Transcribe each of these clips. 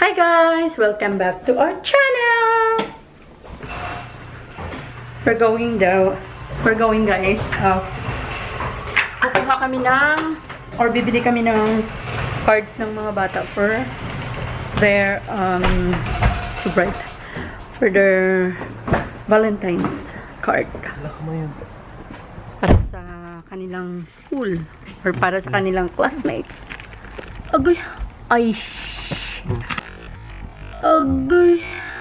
Hi guys! Welcome back to our channel! We're going guys. Kukuha kami ng, or bibili kami ng cards ng mga bata for their, for their Valentine's card. Para sa kanilang school, or para sa kanilang classmates. Agoy! Ay! Agoy!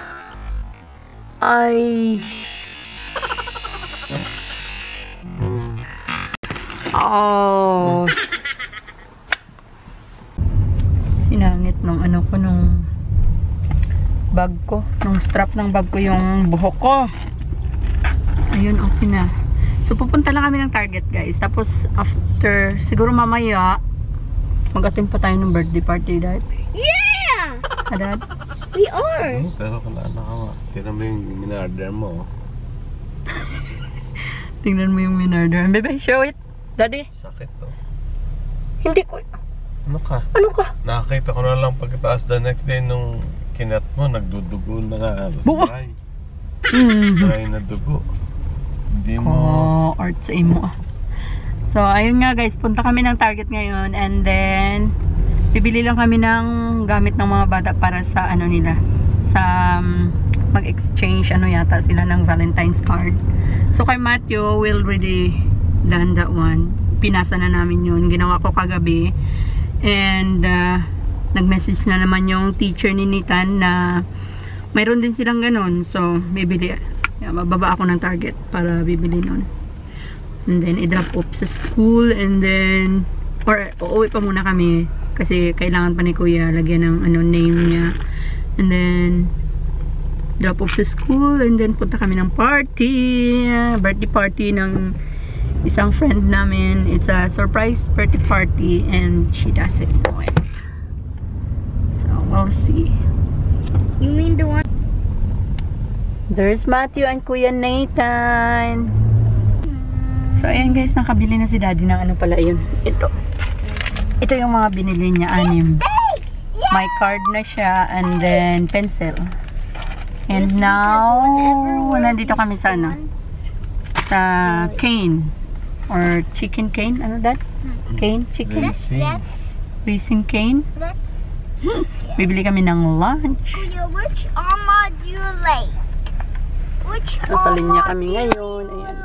Ay! Oh! Sinangit nung ano ko, nung bag ko. Nung strap ng bag ko yung buhok ko. Ayun, okay na. So, pupunta lang kami ng Target, guys. Tapos, after, siguro mamaya, mag-attend pa tayo ng birthday party, Dad. Yeah! Dad? We are! Pero kung ano, tingnan mo yung minarder mo. Tingnan mo yung minarder. Bebe, show it. Daddy? Sakit to. Hindi ko. Ano ka? Ano ka? Nakakita ko na lang pagkataas the next day nung kinat mo, nagdudugo na nga. Buo! Dry na dugo. Hindi mo... Oh, art sa imo. So, ayun nga guys, punta kami ng Target ngayon and then bibili lang kami ng gamit ng mga bata para sa ano nila, sa mag-exchange ano yata sila ng Valentine's card. So, kay Matthew, we'll already done that one. Pinasa na namin yun. Ginawa ko kagabi. And, nag-message na naman yung teacher ni Nathan na mayroon din silang ganun. So, bibili. Bababa ako ng Target para bibili nun. And then, i-drop off sa school. And then, or uuwi pa muna kami. Kasi kailangan pa ni Kuya lagyan ng ano, name niya. And then, drop off sa school. And then, punta kami ng party. Birthday party ng isang friend namin. It's a surprise birthday party. And she doesn't know it. So, we'll see. You mean the one? There's Matthew and Kuya Nathan. So, ayan guys, nakabili na si Daddy ng ano pala yun. Ito. Ito yung mga binili niya, 6. May card na siya, and then pencil. And now, nandito kami sa ano? Sa cane. Or chicken cane. Ano that? Cane? Chicken? Racing cane. Bibili kami ng lunch. Kuya, which armor do you like? Which Nasa linya kami ngayon. Ayan.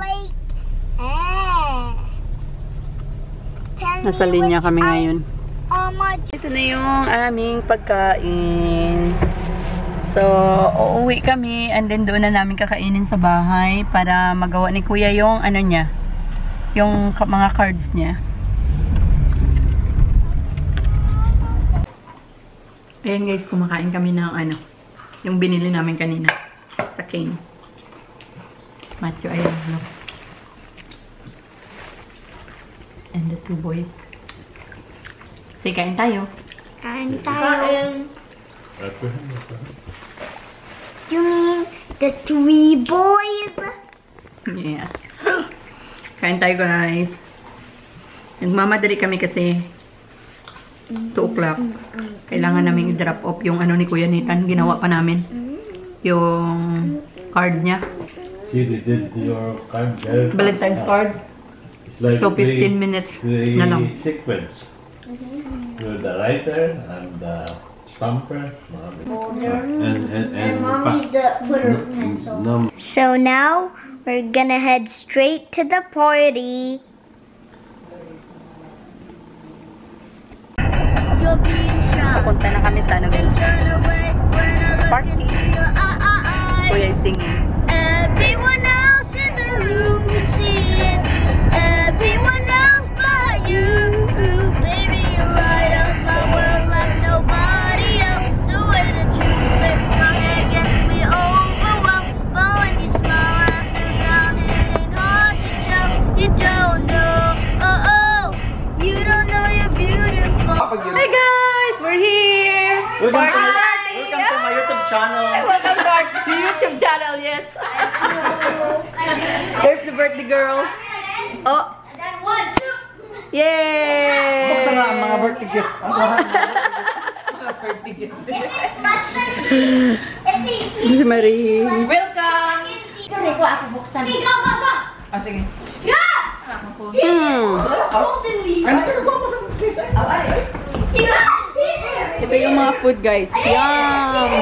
Nasa linya kami ngayon. Ito na yung aming pagkain. So, uuwi kami and then doon na namin kakainin sa bahay para magawa ni Kuya yung ano niya, yung mga cards niya. Ayan guys, kumakain kami ng ano, yung binili namin kanina sa cane. Matthew, ayan, no? And the 2 boys. Sige, kain tayo. Kain tayo. You mean the 3 boys? Yeah. Kain tayo guys. Nagmamadali kami kasi 2 o'clock. Kailangan namin i-drop off yung ano ni Kuya Nathan. Ginawa pa namin. Yung card niya. See, they did your card there. Valentine's card. Like So 15 minutes na lang. Sequence. With the writer and the stamper. And Mommy's the putter pencil. So now we're gonna head straight to the party. You'll be in shock. Papunta na kami sa ano guys. Sa party. Kuya is singing. Everyone else in the room is seeing. Everyone else but you. Baby, you light up my world like nobody else. The way that you flip your hair gets me overwhelmed. But when you smile after down, it ain't hard to tell. You don't know, you don't know you're beautiful. Hi guys! We're here! Welcome to my YouTube channel. Welcome to our YouTube channel, yes. There's the birthday girl. Oh! Yay! Buksan na ang mga birthday gift. Si Marie. Welcome! Sorry ko ako buksan. Hey, go, go, go! Ah, sige. Go! Hmm. Ito yung mga food guys. Yum!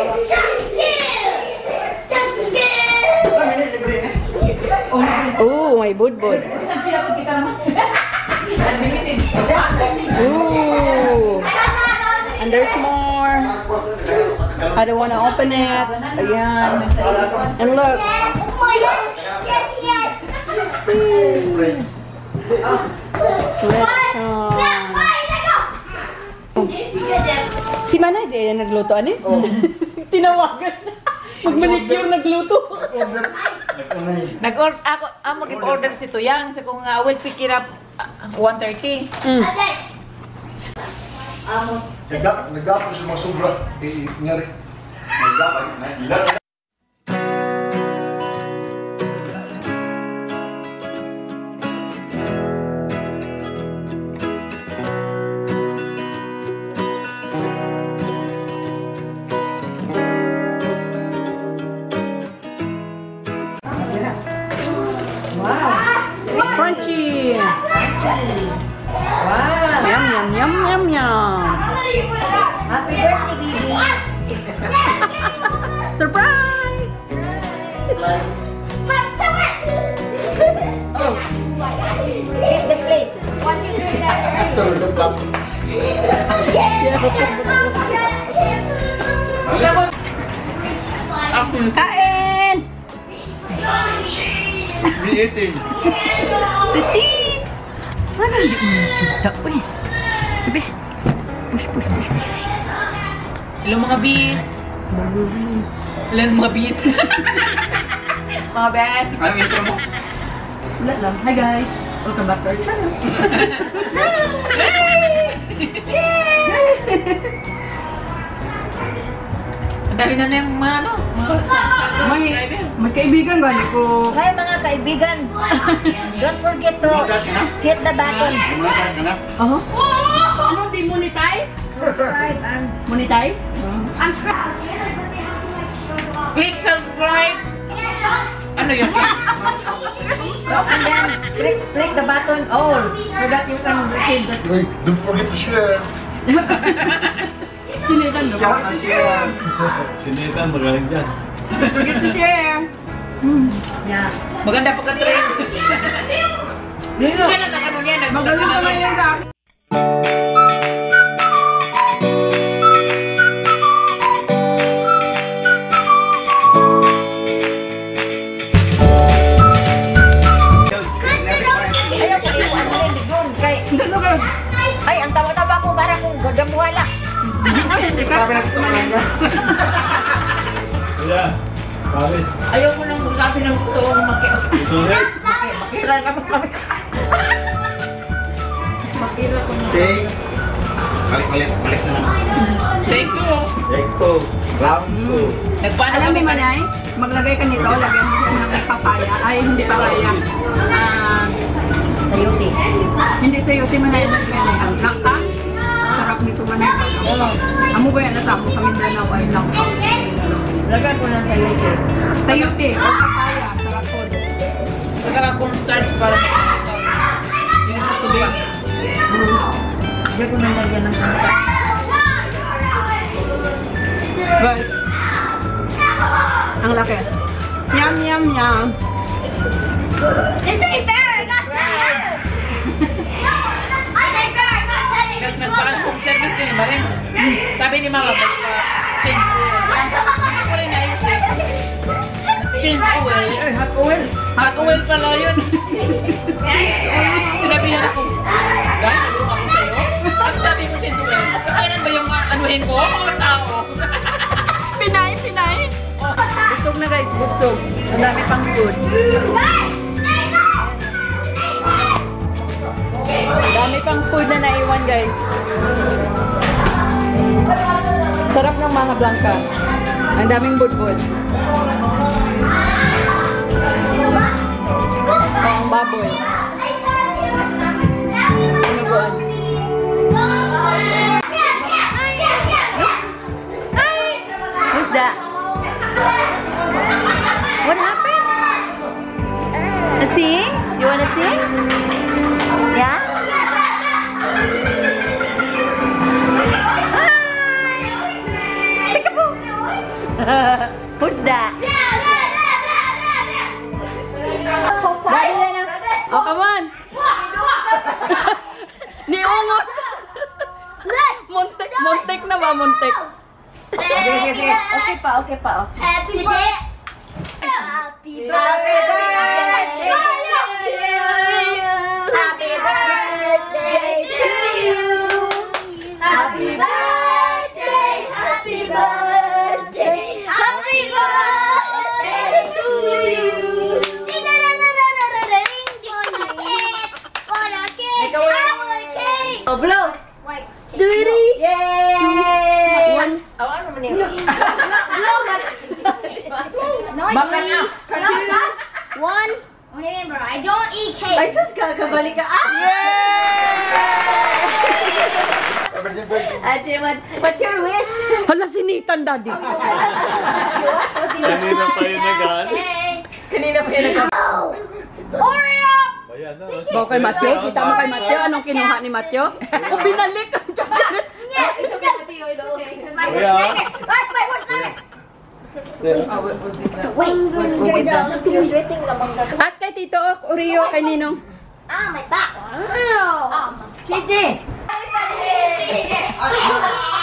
Oh, may budbud. Ooh. And there's more. I don't want to open it. Ayan. And look. Si Manay, di yan nagluto, ano? Tinawagan. Mag-manicure nagluto. Nag-order ako, mag-order si Tuyang. Sa kung will pick it up 1:30. Nagdapo sa mga sobra. Ngari. Nagdapo. It's crunchy. Wow. Yum, yum, yum, yum, yum. Happy birthday, baby! Surprise! Get the plate. After the black. Kain! Eating. Let's eat! Ano hindi mo nakita? Uy! Sabi! Push, push, push, push. Hello mga bees! Hello mga bees! Mga best! Anong intro mo? Wala lang. Hi guys! Welcome back to our channel. Ang dami na yung mga ano, May kaibigan ba? Hindi ko... Hi mga kaibigan! Don't forget to hit the button. Ano? Ano? Demonetize? Subscribe and Monetize? click subscribe. Ano yun? And then click the button all so that you can receive the Don't forget to share. Sinitan ba? Sinitan, magaling dyan. Forget to share. yeah. Maganda pagka-trend. Siya na ano niya, Magaling naman yung sa akin. Ayaw ko yung ano rin doon kay ay ang tawa-tawa ko para kung gadamuhala. Yeah. Paris. Ayaw ko nang magsabi ng toong Ito rin. makira ka kami. Makira ko na. Okay. Balik na naman. Thank you. Egg po. Round po. Nagpaano Alam kami mo Manay, maglagay ka nito, lagyan mo siya ng papaya. Ay, hindi papaya. sayuti. Hindi sa iyo, si Manay lagyan ay ang langka. Sarap nito Manay. Amo ba yan? Natamo sa Mindanao ay langka. Lagyan ko ng sayuti. Sayuti o papaya. Sarap po. Lagyan ko ng starch para yung sa tubig. Lagyan ko ng lagyan ng kanta. Guys, ang laki. Yum, yum, yum. This ain't fair, I got 10. I say fair, I got 10. Nagparang home service yun ba rin? Sabi ni Mama, change hindi ko rin naisip. Change oil. Ay, hot oil. Hot oil pala yun. Sinabi niya ako, guys, nagulong ako sa'yo. Ang sabi mo change oil. Kailan ba yung anuhin ko? O tao? Pinay, pinay. Busog na guys, busog. Ang dami pang food. Ang dami pang food na naiwan guys. Sarap ng mga blanca. Ang daming budbud. Ang baboy. Inuguan. wanna sing? Yeah? Hi! Who's that? Oh, come on! Niungot! Muntik na ba? Muntik. Sige. Okay pa. Happy birthday. Happy birthday to you. Happy birthday to you. Happy birthday. Happy birthday. Happy birthday to you. For a cake. Oh, blow! Like, Duty! Yay! Once. Baka na. One. Remember, I don't eat cake. Ay, sus ka, kabalik ka. Ah! Yay! What's your wish? Hala, sinitan, Daddy. Kanina pa yun nagaan. Kanina pa yun nag- Oreo. Ayan na. Bawa kay Matthew? Kita mo kay Matthew? Anong kinuha ni Matthew? O, binalik ang chocolate. Yeah, it's okay. It's okay. Because my worst Yeah. nightmare. That's my worst nightmare. Ask kay Tito, Oreo, kay Ninong. Ah, my back. Siji! Oh.